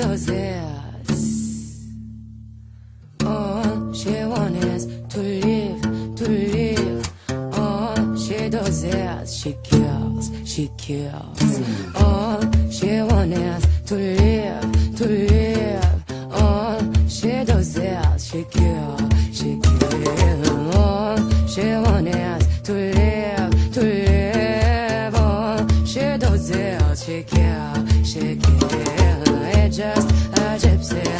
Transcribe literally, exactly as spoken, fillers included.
does is all she wants is to live, to live. All she does is she kills, she kills. All she wants is to live, to live. All she does is she kills, she kills. All she wants is to live, to live. All she does is she kills, she kills. It's just a gypsy.